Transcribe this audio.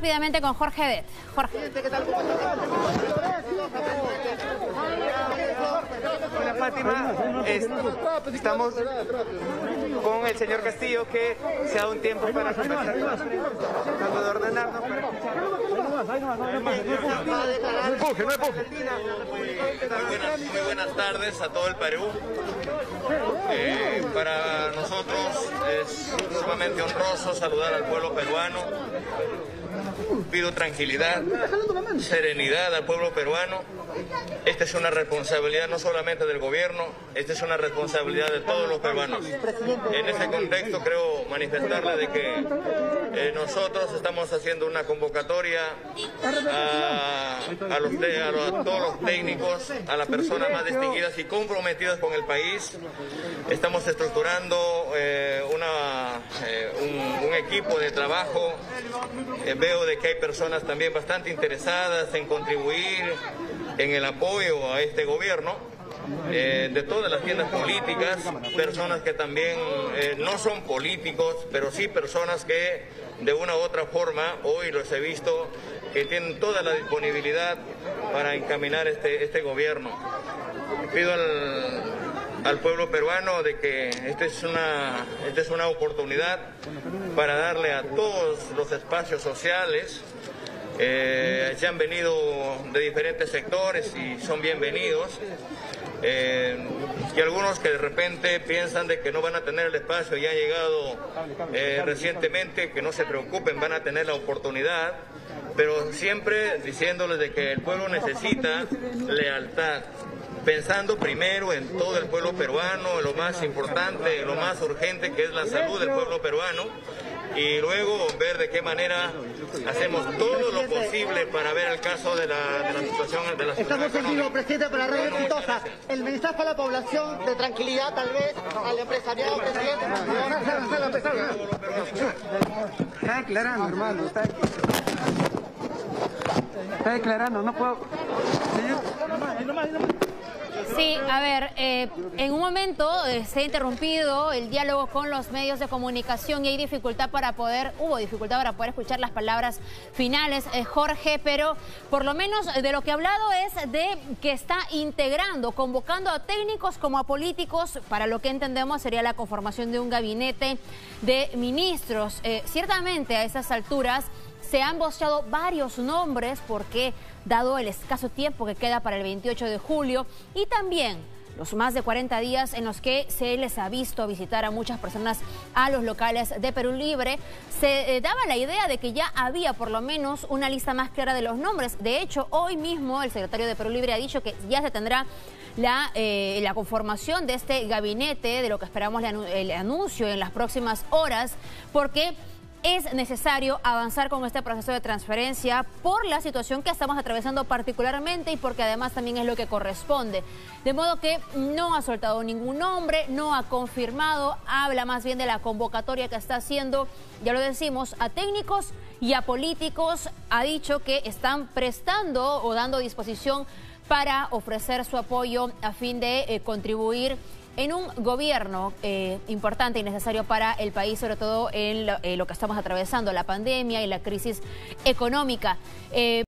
Rápidamente con Jorge Bet. Jorge. Hola Fátima, estamos con el señor Castillo que se ha dado un tiempo para conversar, tratando de ordenarnos para Muy buenas tardes a todo el Perú. Para nosotros es sumamente honroso saludar al pueblo peruano. Pido tranquilidad, serenidad al pueblo peruano. Esta es una responsabilidad no solamente del gobierno, esta es una responsabilidad de todos los peruanos. En ese contexto creo manifestarle de que nosotros estamos haciendo una convocatoria a todos los técnicos, a las personas más distinguidas y comprometidas con el país. Estamos estructurando un equipo de trabajo. Veo de que hay personas también bastante interesadas en contribuir en el apoyo a este gobierno, de todas las tiendas políticas, personas que también no son políticos, pero sí personas que de una u otra forma, hoy los he visto, que tienen toda la disponibilidad para encaminar este gobierno. Pido al pueblo peruano de que esta es una oportunidad para darle a todos los espacios sociales. Se han venido de diferentes sectores y son bienvenidos. Y algunos que de repente piensan de que no van a tener el espacio y han llegado recientemente, que no se preocupen, van a tener la oportunidad, pero siempre diciéndoles de que el pueblo necesita lealtad, pensando primero en todo el pueblo peruano, en lo más importante, en lo más urgente que es la salud del pueblo peruano, y luego ver de qué manera hacemos todo lo posible para ver el caso de la situación de la Estamos en vivo, presidente, por la red exitosa. El mensaje a la población de tranquilidad, tal vez, al empresariado, presidente. Está declarando, hermano, está declarando, no puedo. Sí, a ver, en un momento se ha interrumpido el diálogo con los medios de comunicación y hay hubo dificultad para poder escuchar las palabras finales, Jorge, pero por lo menos de lo que ha hablado es de que está integrando, convocando a técnicos como a políticos, para lo que entendemos sería la conformación de un gabinete de ministros. Ciertamente a esas alturas se han voceado varios nombres porque, dado el escaso tiempo que queda para el 28 de julio y también los más de 40 días en los que se les ha visto visitar a muchas personas a los locales de Perú Libre, se daba la idea de que ya había por lo menos una lista más clara de los nombres. De hecho, hoy mismo el secretario de Perú Libre ha dicho que ya se tendrá la conformación de este gabinete, de lo que esperamos el anuncio en las próximas horas, porque es necesario avanzar con este proceso de transferencia por la situación que estamos atravesando particularmente y porque además también es lo que corresponde. De modo que no ha soltado ningún nombre, no ha confirmado, habla más bien de la convocatoria que está haciendo, ya lo decimos, a técnicos y a políticos. Ha dicho que están prestando o dando disposición para ofrecer su apoyo a fin de contribuir en un gobierno importante y necesario para el país, sobre todo en lo que estamos atravesando, la pandemia y la crisis económica.